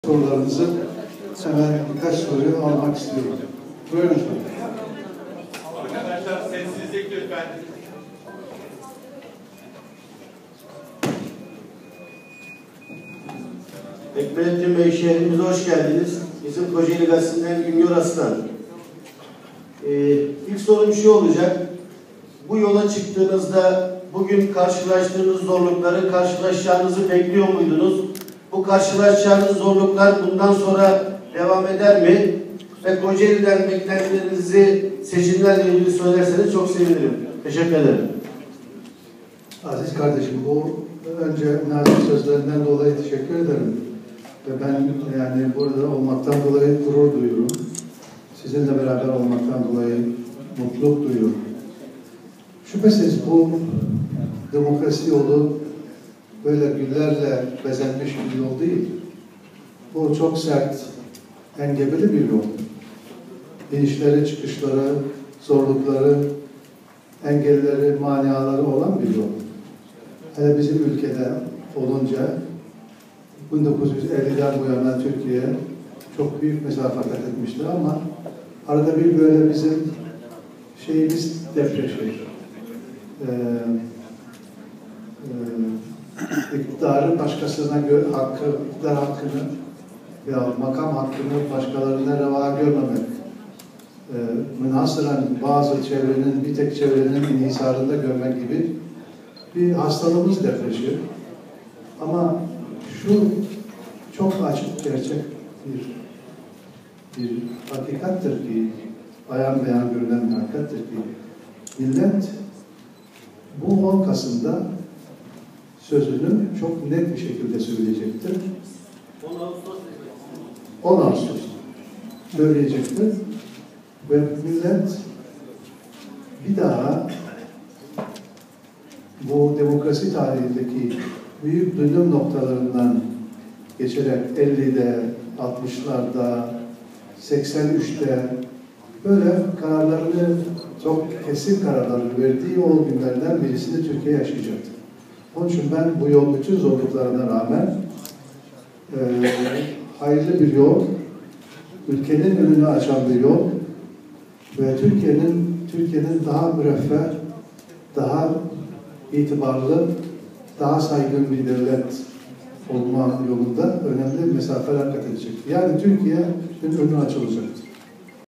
Sorularınızı hemen birkaç soruyu almak istiyorum. Buyurun efendim. Arkadaşlar sessizlik lütfen. Ekmelettin Bey, şehrimize hoş geldiniz. Bizim Kocaeli Gazetesi'nden Güngör Aslan. İlk sorum şu olacak. Bu yola çıktığınızda bugün karşılaştığınız zorlukları karşılaşacağınızı bekliyor muydunuz? Bu karşılaşacağınız zorluklar bundan sonra devam eder mi? Ve Kocaeli'den beklentilerinizi seçimlerle ilgili söylerseniz çok sevinirim. Teşekkür ederim. Aziz kardeşim, bu önce nazik sözlerinden dolayı teşekkür ederim. Ve ben yani burada olmaktan dolayı gurur duyuyorum. Sizinle beraber olmaktan dolayı mutluluk duyuyorum. Şüphesiz bu demokrasi yolu böyle güllerle bezenmiş bir yol değil. Bu çok sert, engebeli bir yol. İnişleri, çıkışları, zorlukları, engelleri, maniaları olan bir yol. Hele bizim ülkede olunca 1950'den bu yana Türkiye çok büyük mesafe kat etmiştir ama arada bir böyle bizim şeyimiz depreşir. İktidarı başkasına iktidar hakkını veya makam hakkını başkalarına reva görmemek, münhasıran bazı çevrenin, bir tek çevrenin inhisarında görmek gibi bir hastalığımız depreşir. Ama şu çok açık gerçek bir hakikattir ki, ayan beyan görülen bir hakikattir ki, millet bu 10 Kasım'da sözünü çok net bir şekilde söyleyecektir. 10 Ağustos söyleyecektir. Ve millet bir daha bu demokrasi tarihindeki büyük dönüm noktalarından geçerek 50'de, 60'larda, 83'te böyle kararlarını, çok kesin kararlarını verdiği o günlerden birisini Türkiye yaşayacaktır. Onun için ben bu yol bütün zorluklarına rağmen hayırlı bir yol, ülkenin önünü açan bir yol ve Türkiye'nin daha müreffeh, daha itibarlı, daha saygın bir devlet olma yolunda önemli mesafeler kat edecek. Yani Türkiye'nin önü açılacak.